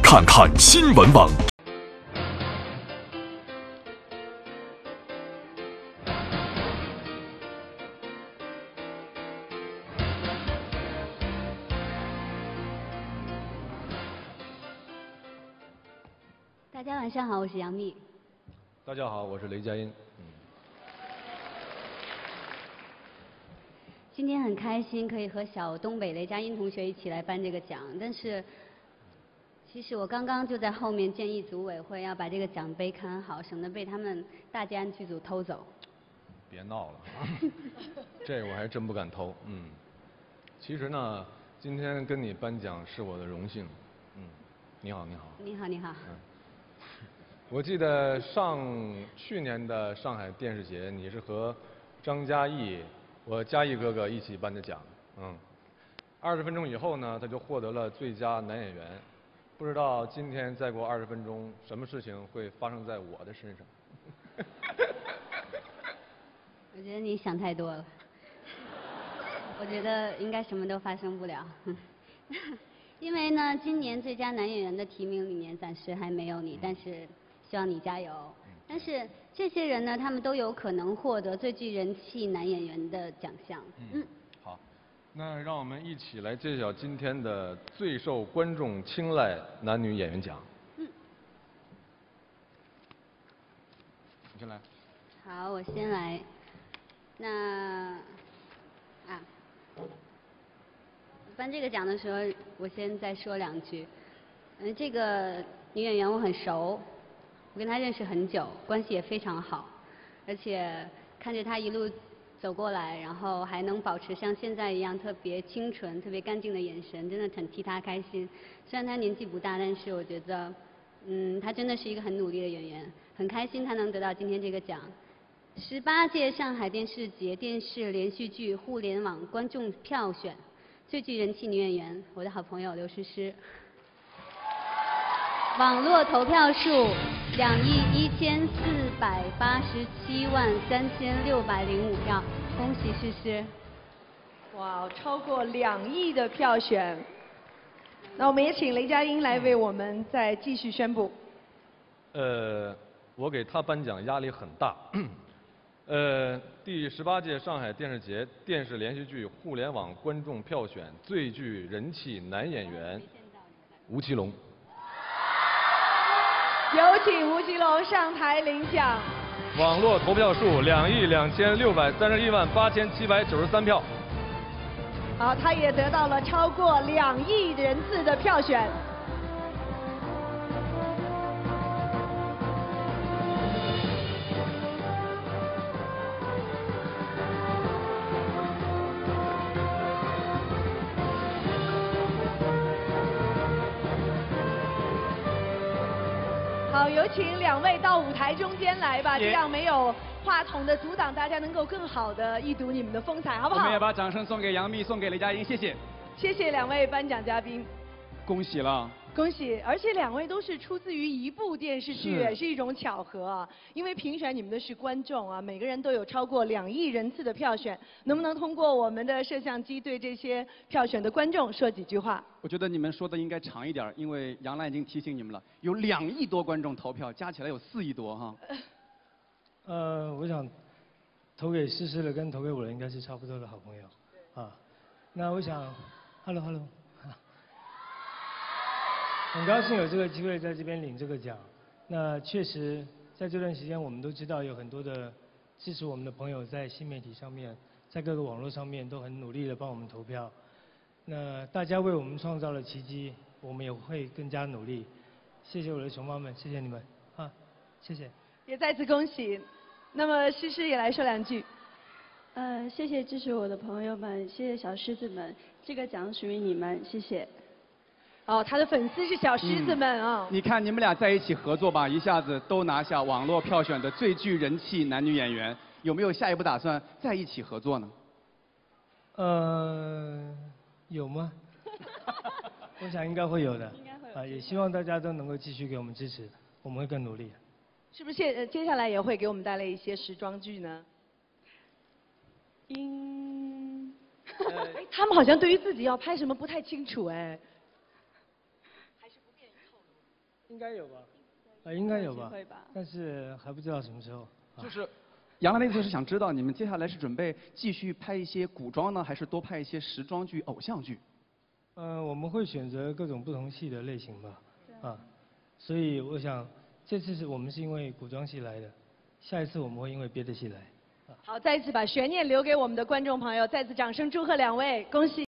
看看新闻网。 大家晚上好，我是杨幂。 大家好，我是雷佳音。 今天很开心可以和小东北雷佳音同学一起来颁这个奖，但是其实我刚刚就在后面建议组委会要把这个奖杯看好，省得被他们大家剧组偷走。 别闹了，这我还真不敢偷。其实呢，今天跟你颁奖是我的荣幸。你好，你好。 你好，你好。 我记得去年的上海电视节，你是和张嘉译，我嘉译哥哥一起颁的奖。20分钟以后呢，他就获得了最佳男演员。不知道今天再过20分钟，什么事情会发生在我的身上？ 我觉得你想太多了。我觉得应该什么都发生不了。因为呢，今年最佳男演员的提名里面暂时还没有你，但是希望你加油。但是这些人呢，他们都有可能获得最具人气男演员的奖项。 好，那让我们一起来揭晓今天的最受观众青睐男女演员奖。你先来。 好，我先来。颁这个奖的时候，我先再说两句。这个女演员我很熟。我跟她认识很久，关系也非常好，而且看着她一路走过来，然后还能保持像现在一样特别清纯、特别干净的眼神，真的很替她开心。虽然她年纪不大，但是我觉得，她真的是一个很努力的演员，很开心她能得到今天这个奖。18届上海电视节电视连续剧互联网观众票选最具人气女演员，我的好朋友刘诗诗。网络投票数21487万3605票，恭喜诗诗！ 哇，超过2亿的票选。那我们也请雷佳音来为我们再继续宣布。 我给他颁奖压力很大。第18届上海电视节电视连续剧互联网观众票选最具人气男演员吴奇隆。 有请吴奇隆上台领奖。 网络投票数226318793票。 好，他也得到了超过2亿人次的票选。好，有请2位到舞台中间来吧，这样没有话筒的阻挡，大家能够更好的一睹你们的风采，好不好？ 我们也把掌声送给杨幂，送给雷佳音，谢谢。 谢谢2位颁奖嘉宾， 恭喜了。 恭喜！而且2位都是出自于一部电视剧，也是一种巧合啊。因为评选你们的是观众啊，每个人都有超过2亿人次的票选，能不能通过我们的摄像机对这些票选的观众说几句话？ 我觉得你们说的应该长一点，因为杨澜已经提醒你们了，有2亿多观众投票，加起来有4亿多哈。 我想投给诗诗的跟投给我的应该是差不多的好朋友啊。那我想 ，hello， 很高兴有这个机会在这边领这个奖。那确实在这段时间，我们都知道有很多的支持我们的朋友在新媒体上面，在各个网络上面都很努力的帮我们投票。那大家为我们创造了奇迹，我们也会更加努力。谢谢我的熊猫们，谢谢你们啊，谢谢。 也再次恭喜。那么诗诗也来说2句。 谢谢支持我的朋友们，谢谢小狮子们，这个奖属于你们，谢谢。 哦，他的粉丝是小狮子们啊。 你看你们俩在一起合作吧，一下子都拿下网络票选的最具人气男女演员，有没有下一步打算在一起合作呢？ 有吗？我想应该会有的。应该会有。也希望大家都能够继续给我们支持，我们会更努力。 是不是接下来也会给我们带来一些时装剧呢？他们好像对于自己要拍什么不太清楚哎。还是不便于透露。 应该有吧？应该有吧机会吧？ 但是还不知道什么时候。 就是杨澜的意思是想知道你们接下来是准备继续拍一些古装呢，还是多拍一些时装剧、偶像剧？ 我们会选择各种不同戏的类型吧。所以我想这次我们是因为古装戏来的，下一次我们会因为别的戏来。 好，再一次把悬念留给我们的观众朋友，再次掌声祝贺两位，恭喜。